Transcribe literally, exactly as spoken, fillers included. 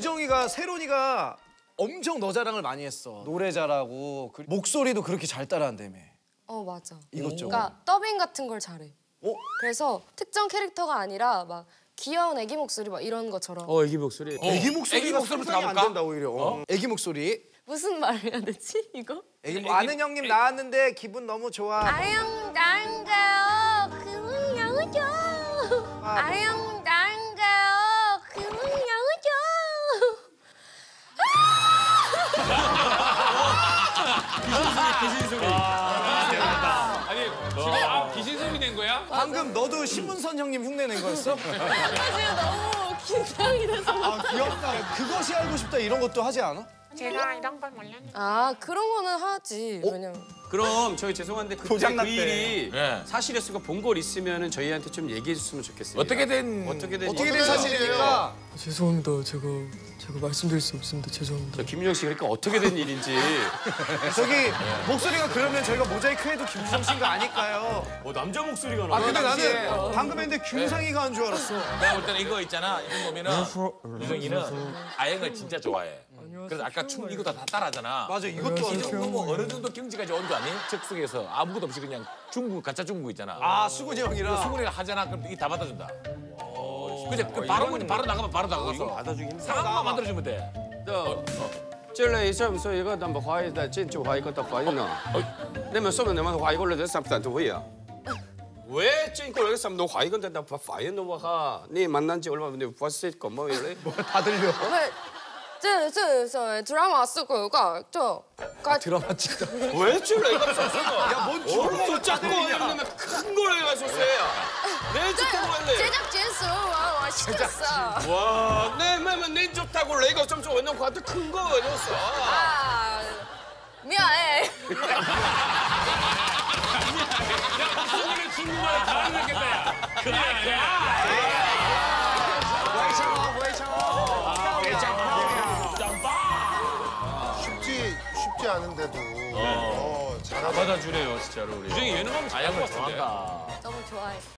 유정이가 세론이가 엄청 너 자랑을 많이 했어. 노래 잘하고 그 목소리도 그렇게 잘 따라한다며. 어 맞아. 이것저것. 그러니까 더빙 같은 걸 잘해. 어? 그래서 특정 캐릭터가 아니라 막 귀여운 애기 목소리 막 이런 것처럼. 어, 애기 목소리. 애기 목소리가 애기 목소리부터 상상이 안 가볼까? 된다 오히려. 어? 애기 목소리. 무슨 말 해야 되지 이거? 애기 뭐 아는 형님 나왔는데 기분 너무 좋아. 아영 나인가요? 그분 양우죠. 아영 나인가요? 그분 양우죠. 귀신 소리. 아니 지금 아, 귀신 소리 낸 거야? 방금 너도 신문선 형님 흉내 낸 거였어? 나 지금 너무 긴장이 돼서. 아 귀엽다. 그것이 알고 싶다 이런 것도 하지 않아? 제가 이런 걸 몰랐는데. 아 그런 거는 하지. 왜냐면. 그럼 저희 죄송한데 그때 그 고장났대. 일이 네. 사실이었으니까 본 걸 있으면은 저희한테 좀 얘기해 줬으면 좋겠습니다. 어떻게 된 어떻게 된 어떻게 일이에요? 된 사실입니까? 죄송합니다. 제가 제가 말씀드릴 수 없습니다. 죄송합니다. 저 김유정 씨 그러니까 어떻게 된 일인지. 저기 목소리가 그러면 저희가 모자이크 해도 김주정 씨인 거 아닐까요? 어, 남자 목소리가 나. 아 근데 당시에- 나는 방금 했는데 균상이가 한 줄 알았어. 내가 볼 때는 이거 있잖아. 이 정도면은 유정이는 아영을 진짜 좋아해. 그래서 아까 춤 이거 다 따라하잖아. 맞아 이것도 이 알았어. 정도 뭐 어느 정도 경지까지 온 줄 아니? 즉석에서 아무것도 없이 그냥 중국 가짜 중국 있잖아. 아 수근이 형이랑. 수근이가 하잖아. 그럼 이 다 받아준다. 그치? 그 바로 그냥 바로 나가면 바로 나가서 받아주기 힘들어. 상황만 만들어주면 돼. 这类上所以個咁快就真就快個特快呢？你咪收人哋咪快個你都十三度呀？왜 찐꼴 여기 삼도 화이 건데 나 화이 너 뭐가 네 만난 지 얼마 근데 벌써 거뭐 이래 다 들려. 喂，这这这 드라마 쓰고 이거 저 드라마 찍다. 왜 줄래 이거 소소가 야뭔 주로 또 작고 하려면 큰걸 해가지고 쎄야 내 좋다고 할래 제작진 수와 시켰어. 와내매매 좋다고 내가 좀 좀 원형 과한테 큰거 해줬어 아 미안해. 수근이 중국말 다 알겠다. 야. 그래 그래. 쉽지 쉽지 않은데도 어, 잘하다. 받아주래요 진짜로 우리. 유정이 예능하면 잘할 것 같은데. 너무 좋아해.